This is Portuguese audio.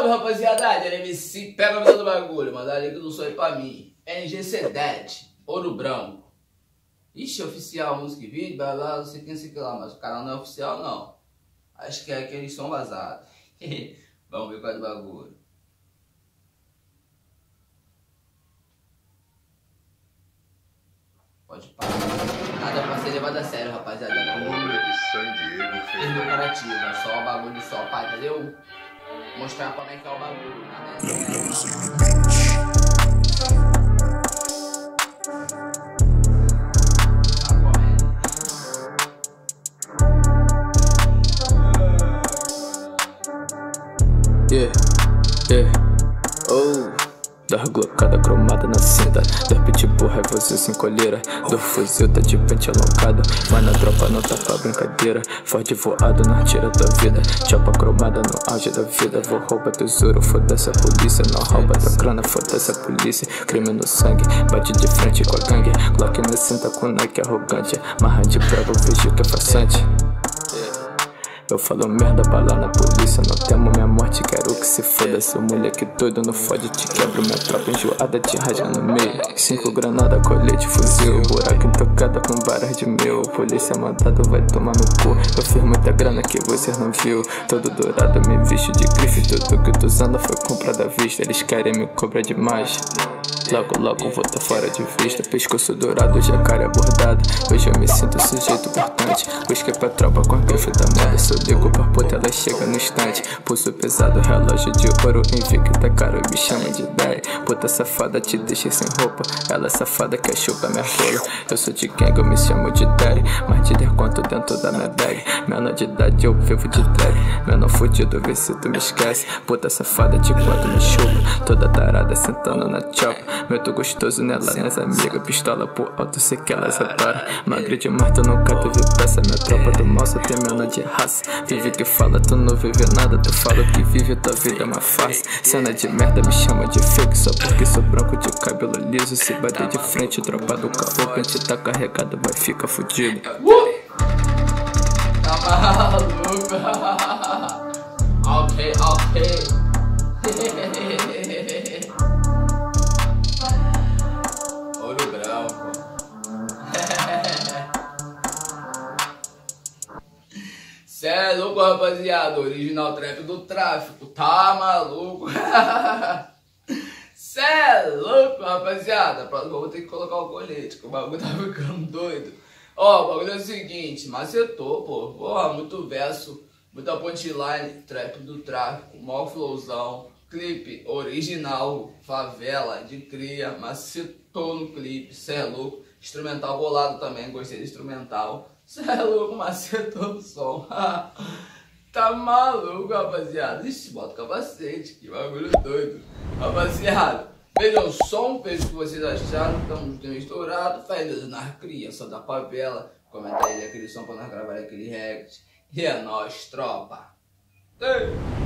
rapaziada, MC, pega a visão do bagulho, manda link do sonho pra mim. NGC10, Ouro Branco. Ixi, oficial, música e vídeo, blá blá, não sei quem, sei que lá, mas o canal não é oficial não. Acho que é aqueles som vazado. Vamos ver qual é do bagulho. Pode parar. Nada pra ser levado a sério, rapaziada. Educativo, é só o bagulho só, pai, entendeu? Mostrar como é que é o bagulho, né? Dor glocada cromada na cinta, dor pitbull, você sem coleira, dor fuzil tá de pente alongado, mas na tropa não tá pra brincadeira. Forte voado não tira tua vida, chapa cromada no auge da vida. Vou roubar tesouro, foda-se a polícia, não rouba tua grana, foda-se a polícia. Crime no sangue, bate de frente com a gangue, Glock na cinta com Nike arrogante, marra de prego, vejo que é façante. Eu falo merda, bala na polícia, não temo minha morte, quero que se foda. Seu moleque doido não fode, te quebro, minha tropa enjoada te rasga no meio. 5 granada, colete, fuzil, buraco intocada com barras de mil. Polícia mandado vai tomar no cu, eu fiz muita grana que você não viu. Todo dourado, me visto de grife, tudo que eu tô usando foi comprado à vista. Eles querem me cobrar demais, logo vou tá fora de vista. Pescoço dourado, jacaré bordado, hoje eu me sinto sujeito importante. Busquei pra tropa com a grife da moda, se eu ligo pra puta ela chega no instante. Pulso pesado, relógio de ouro, invicta, caro, me chama de Daddy. Puta safada te deixa sem roupa, ela safada quer chupar minha rola. Eu sou de gang, eu me chamo de Daddy, mas te der quanto dentro da minha bag. Menor de idade eu vivo de drag, menor fudido, vê se tu me esquece. Puta safada te quanto me chupa, toda tarada sentando na chopa. Meto gostoso nela, nas amigas, pistola pro alto, sei que elas adoram. Magre demais, tu nunca teve peça, minha tropa do mal só tem menor de raça. Vive que fala, tu não vive nada, tu fala que vive, tua vida é uma farsa. Cena de merda, me chama de fake, só porque sou branco de cabelo liso. Se bater de frente, tropa do caô, pente tá carregado, vai ficar fudido. Tá maluco? Ok. Ouro Branco. Cê é louco, rapaziada. Original trap do tráfico. Tá maluco? Cê é louco, rapaziada. Próximo eu vou ter que colocar o colete, que o bagulho tá ficando doido. Ó, o bagulho é o seguinte, macetou, pô. Porra, muito verso, muita punchline, trap do tráfico, mó flowzão. Clipe original, favela, de cria, macetou no clipe, cê é louco. Instrumental bolado também, gostei do instrumental. Cê é louco, macetou o som. Tá maluco, rapaziada. Ixi, bota o capacete, que bagulho doido. Rapaziada, vejam o som, vejam o que vocês acharam. Estamos bem estourado, faz na criança da favela. Comenta aí aquele som pra nós gravar aquele react. E é nóis, tropa. Ei.